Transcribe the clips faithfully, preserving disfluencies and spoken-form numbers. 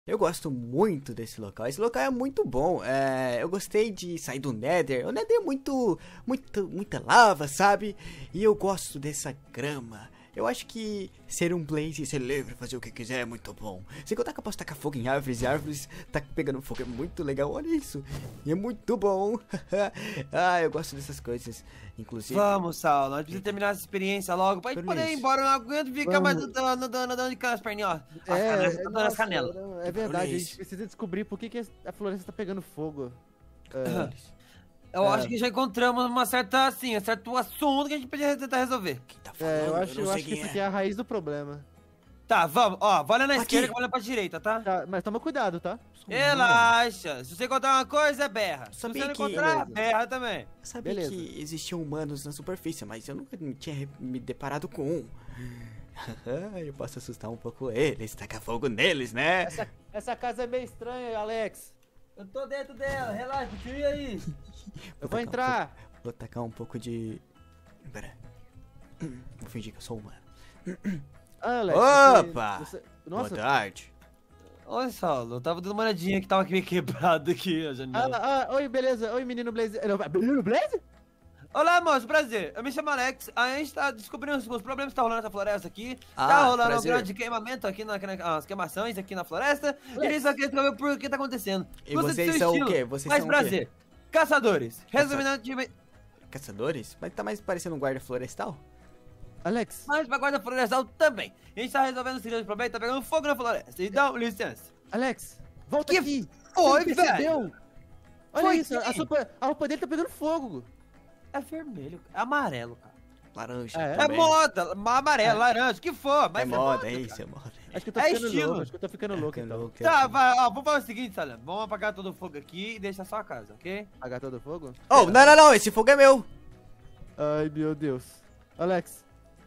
Eu gosto muito desse local. Esse local é muito bom. É, eu gostei de sair do Nether. O Nether é muito, muito, muita lava, sabe? E eu gosto dessa grama. Eu acho que ser um Blaze e ser livre, fazer o que quiser é muito bom. Sem contar que eu posso tacar fogo em árvores e árvores tá pegando fogo. É muito legal, olha isso. E é muito bom. Ah, eu gosto dessas coisas. Inclusive... Vamos, Saulo. Nós precisamos terminar essa experiência logo pra gente poder ir embora. Eu não aguento ficar mais andando, andando, andando de cana as perninhas, ó. É, As é, canelas, as canelas. não, é verdade, a gente precisa descobrir por que, que a floresta tá pegando fogo. É, Eu É. acho que já encontramos uma certa, assim, um certo assunto que a gente podia tentar resolver. Quem tá falando? é, eu acho, não eu sei acho que quem isso é. aqui é a raiz do problema. Tá, vamos. Ó, vai olhar na Aqui. esquerda que vai olhar pra direita, tá? Tá, mas toma cuidado, tá? Relaxa. Se você encontrar uma coisa, berra. Se você Sabia não que- encontrar, Beleza. berra também. Eu sabia Beleza. que existiam humanos na superfície, mas eu nunca me tinha me deparado com um. Eu posso assustar um pouco eles, tacar fogo neles, né? Essa, essa casa é meio estranha, Alex. Eu tô dentro dela, relaxa, tira aí. Eu vou tacar um entrar. pouco- vou tacar um pouco de... Pera. Vou fingir que eu sou humano. Ah, Alex, Opa! você- você- Boa Nossa. tarde. Oi, Saulo, eu tava dando uma olhadinha que tava meio quebrado aqui a Ah, janela. ah, oi, beleza. Oi, menino Blaze. Não, menino Blaze? Olá, moço, prazer. Eu me chamo Alex. A gente tá descobrindo os os problemas que tá rolando nessa floresta aqui. Ah, tá rolando prazer. um grande queimamento aqui, na, na- as queimações aqui na floresta. E a gente só quer saber por que tá acontecendo. E Você vocês do seu são o estilo, quê? Vocês Mas são o quê? prazer. Caçadores. Resumidamente, Caçadores? Mas tá mais parecendo um guarda florestal? Alex, mas pra guarda florestal também. A gente tá resolvendo o seguinte problema, tá pegando fogo na floresta. Então, licença. Alex, volta Que aqui. foi, Você não percebeu? Olha Foi isso, a, que? sua, a roupa dele tá pegando fogo. É vermelho, é amarelo, cara. Laranja É? É também. moda, amarelo, laranja, o que for, mas É moda, é cara. isso, é moda. Acho que eu tô É ficando estilo. louco, acho que eu tô ficando louco, Ficando então. louco, é Tá, assim. vai, ó, vamos fazer o seguinte, Salam. Vamos apagar todo o fogo aqui e deixar só a casa, ok? Apagar todo o fogo? Oh, não, não, não, esse fogo é meu. Ai, meu Deus. Alex,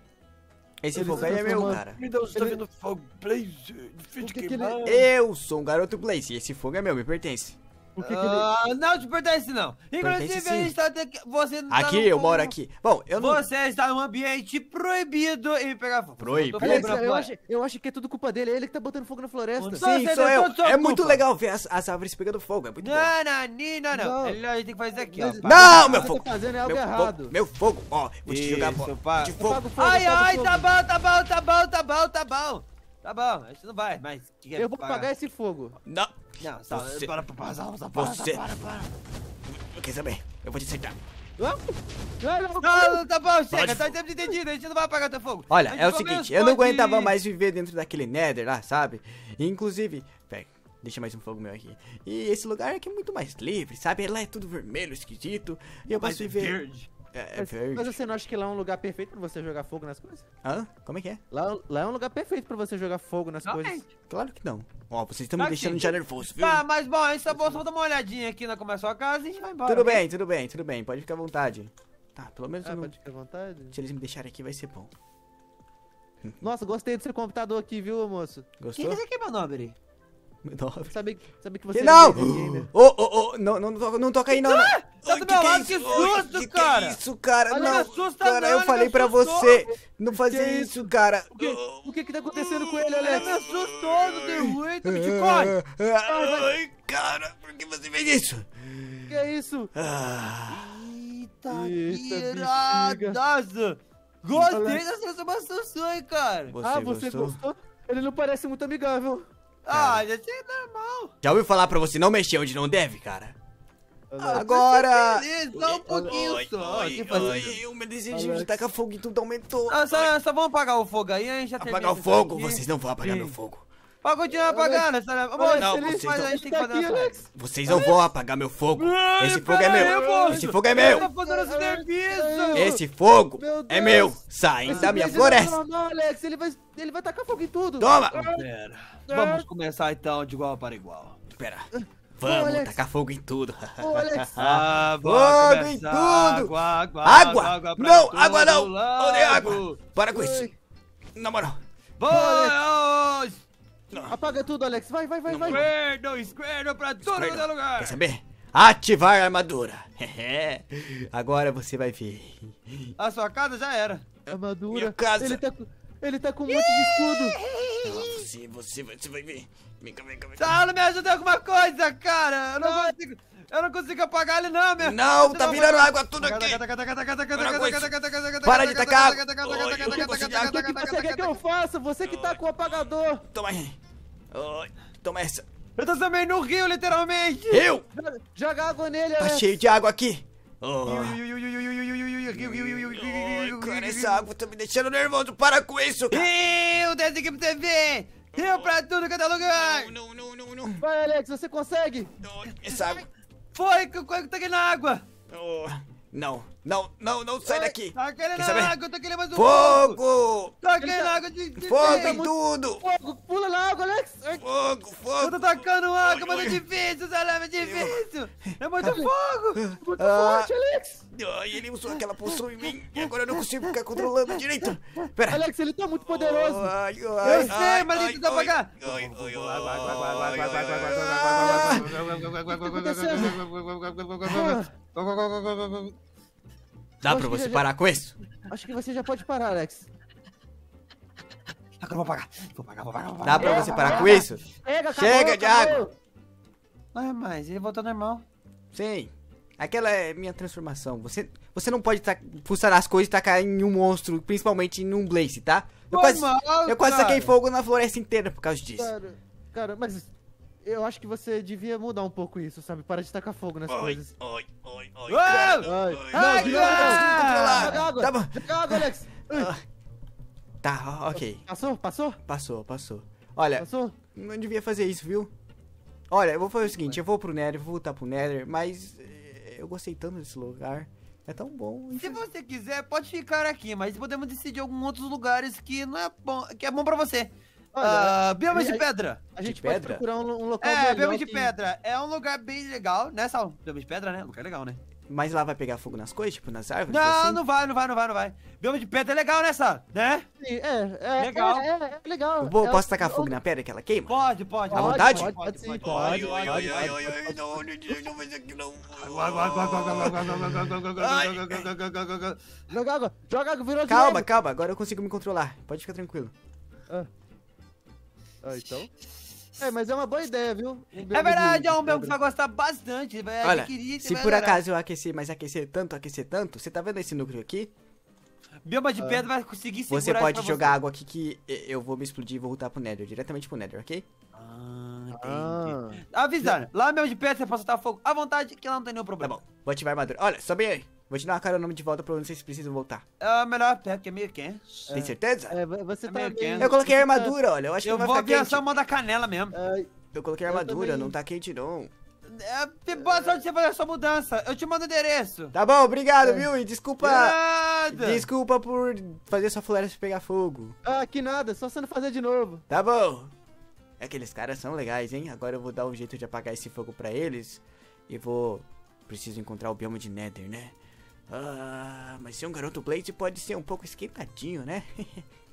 Esse Ele fogo se aí é meu, transformou- cara. Me dá um Ele- vendo fogo, blaze, difícil O que que ele- Eu sou um garoto Blaze e esse fogo é meu, me pertence. por que que ele... Ah, não te pertence não. Pertence, Inclusive, sim. a gente tá... te- Você tá Aqui, num- eu moro aqui. Bom, eu não... Você está num ambiente proibido e pegar fogo. Proibido? Eu tô Alex, quebrando a eu floresta. acho, eu acho que é tudo culpa dele, é ele que tá botando fogo na floresta. Onde- Sim, Você sou é eu. toda sua É muito culpa. legal ver as, as árvores pegando fogo, é muito bom. Não, não, não, não, Não. não. Ele- A gente tem que fazer aqui, ó. Mas- pá. Não, O meu que fogo. você tá fazendo é algo Meu errado. fogo, meu fogo, ó, vou te jogar Isso, bo- pá. de Eu fogo. pago fogo, Ai, eu pago ai, fogo. tá bom, tá bom, tá bom, tá bom, tá bom. Tá bom, a gente não vai, mas... que que é Eu vou pagar? apagar esse fogo. Não, Não, só, Você- para, para, para, para, para, Você- para, para. quer saber? Eu vou te acertar. Ah, não, não, Não, tá bom, chega, Pode tá fogo. sempre entendido, a gente não vai apagar teu fogo. Olha, A gente é o pelo menos seguinte, eu não pode- aguentava mais viver dentro daquele Nether lá, sabe? E, inclusive, pega, deixa mais um fogo meu aqui. E esse lugar aqui é muito mais livre, sabe? Lá é tudo vermelho, esquisito. E eu Mas posso é viver... verde. É, é Mas, verde. mas você não acha que lá é um lugar perfeito pra você jogar fogo nas coisas? Hã? Como é que é? Lá, lá é um lugar perfeito pra você jogar fogo nas coisas. Realmente. Claro que não. Ó, vocês estão me Tá deixando aqui. já nervoso, viu? Tá, mas bom, a gente tá bom, só vou dar uma olhadinha aqui na como é a sua casa e a gente vai embora. Tudo ok? bem, tudo bem, tudo bem. Pode ficar à vontade. Tá, pelo menos Ah, eu não... pode ficar à vontade. se eles me deixarem aqui vai ser bom. Nossa, gostei do seu computador aqui, viu, moço? O que que Gostou? é isso aqui, meu nobre? Nove. Sabe, sabe que você Que não! é um gamer. Ô, ô, ô, não, não, não toca- não toca aí, não. não. Tá Ai, do que meu que é lado, que isso? Ai, susto, que cara! Que é isso, cara? Olha, não, me assusta cara, não, eu ele falei me pra assustou. você não fazer Que isso, cara. O que, o que que tá acontecendo com ele, Ele Alex? me assustou, não deu ruim, tu me te corre. Ai, cara, por que você fez isso? Que é isso? Ah, Eita, Eita, que iradaça! Gostei Alex. dessa transformação sua, hein, cara! você, ah, você gostou? gostou? Ele não parece muito amigável. Ah, já é normal! Já ouviu falar pra você não mexer onde não deve, cara? Alex. Agora... Beleza, só um pouquinho Ai, só. ai, que fazer? ai, o meu desejo de Alex. tacar fogo em tudo aumentou. Ah, só, só vamos apagar o fogo aí, a gente já termina Apagar o isso fogo? aqui. Vocês não vão apagar Sim. meu fogo. Pode continuar apagando, sabe? Vamos, não, ele- vocês mas não- a gente tem que Tá fazer aqui, uma Alex. Vocês não vão apagar meu fogo. Ai, Esse fogo é pera meu. aí, moço. Esse fogo é Ele meu. tá fazendo serviço! Esse fogo Meu Deus. é meu. Saem Esse da minha Blaze não é floresta. normal, Alex. Ele vai, ele vai tacar fogo em tudo. Toma. Pera. Vamos começar então de igual para igual. Pera. Ô, Vamos Alex. tacar fogo em tudo. Ô, Alex. Ah, Fogo em tudo. Água, água, Água. pra Não, todo água não. lado. Odeio água. Para com isso. Ai. Na moral. Vamos! Apaga tudo, Alex. Vai, vai, vai, vai. Esquerdo, esquerdo pra todo Esquerda. quanto é lugar. Quer saber? Ativar a armadura. Agora você vai ver. A sua casa já era. Armadura. Minha casa. Ele tá, com- ele tá com um monte de escudo. você, você, você vai ver. Vem cá, vem cá, vem cá. Saulo, me ajuda em alguma coisa, cara. Eu não consigo, eu não consigo apagar ele não, meu. Não, tá virando água tudo aqui. Para de tacar água. O que você quer que eu faça? Você que tá com o apagador. Toma aí. Oi, toma essa. Eu tô também no rio, literalmente. Eu? Joga- Joga água nele, Tá Alex. cheio de água aqui. Oh. Rio, Cara, essa água tá me deixando nervoso. Para com isso, cara. Rio, desce aqui pra você ver. Rio pra tudo, cada lugar. Não, não, não, não. Vai, Alex, você consegue. Oh, essa água. Foi que eu taquei na água. Oh, não, não, não, não sai daqui. Taquei ele Quer na saber? água, eu taquei ele mais um pouco. Fogo! Taquei na água de, de Fogo vez. em tudo! Fogo, pula na água, Alex. Ai, Fogo, Eu fogo! tô tacando água, mas é difícil, Salame, é difícil. É muito fogo. muito Ah. forte, Alex. Ai, ele usou aquela poção em mim e agora eu não consigo ficar controlando direito. Pera. Alex, ele tá muito poderoso. Ai, Eu ai, sei, ai, mas ele ai, precisa apagar. ai, ai, ai, ai, Água, água, água, água, ai, água, ai, água, ai, Dá pra Acho que você já- parar com isso? Acho que você já pode parar, Alex. Agora eu vou apagar. Vou apagar, vou apagar, vou Dá apagar. pra você parar com isso? Chega, acabou, Chega de acabou. água. Ah, mas ele voltou normal. Sim. Aquela é minha transformação. Você, você não pode ta- funcionar as coisas e tacar em um monstro, principalmente em um Blaze, tá? Eu quase, Normal, eu quase cara. taquei fogo na floresta inteira por causa disso. Cara, cara, mas eu acho que você devia mudar um pouco isso, sabe? Para de tacar fogo nas Oi, coisas. oi, oi, oi. Uau! cara. Ai. Ai, Não, cara! Joga água. Tá bom. Joga água, Alex. Ai. Ah, Tá, ok. Passou? Passou? Passou, passou. Olha, Passou? não devia fazer isso, viu? Olha, eu vou fazer o seguinte, eu vou pro Nether, vou voltar pro Nether, mas eh, eu gostei tanto desse lugar. É tão bom. Se você quiser, pode ficar aqui, mas podemos decidir alguns outros lugares que não é bom, que é bom pra você. Olha, Ah, biomas a- de pedra. A gente de pode pedra? procurar um, um local É, melhor bioma de que- pedra. É um lugar bem legal, né, Sal? Bioma de pedra, né? Lugar legal, né? Mas lá vai pegar fogo nas coisas, tipo nas árvores? Não, assim? não vai, não vai, não vai, não vai. Bioma de pedra é legal, né, Sal? Né? Sim, é, é, Legal. É, é, é legal. Vou- É, posso tacar é, fogo na pedra que ela queima? Pode, pode. À Pode, vontade? Pode, pode, sim, Ai, pode. ai, pode, ai, ai, pode, ai, pode, ai, não, não, não faz aqui não. Joga água, joga água, virou Calma, gelo. calma, agora eu consigo me controlar. Pode ficar tranquilo. Ah, então. É, mas é uma boa ideia, viu? Um É bioma verdade, de- é um de bioma que você pedra. vai gostar bastante. Vai Olha, adquirir, você se vai por adorar. acaso eu aquecer, mas aquecer tanto, aquecer tanto, você tá vendo esse núcleo aqui? Bioma de pedra vai conseguir segurar Você isso pode pra jogar você. água aqui que eu vou me explodir e vou voltar pro Nether, diretamente pro Nether, ok? Ah, Ah, entendi. Avisando, lá mesmo de pedra você pode soltar fogo à vontade, que lá não tem nenhum Tá problema. bom, vou ativar a armadura. Olha, sobe aí. Vou te dar uma carona de volta pra onde vocês precisam voltar. É melhor pé, porque é meio quente. Tem certeza? é, você É tá meio meio... quente. Eu coloquei a você tá- armadura, olha. Eu acho que Eu não vou vai ficar aviação quente. mão da canela mesmo. Ai, Eu coloquei a Eu armadura, também. não tá quente não. É, boa sorte de você fazer a sua mudança. Eu te mando o endereço. Tá bom, obrigado, É. viu? E desculpa... Nada. Desculpa por fazer sua floresta pegar fogo. ah, que nada, só você não fazer de novo. Tá bom. Aqueles caras são legais, hein? Agora eu vou dar um jeito de apagar esse fogo pra eles. E vou... Preciso encontrar o bioma de Nether, né? Ah, mas ser um garoto Blaze pode ser um pouco esquentadinho, né?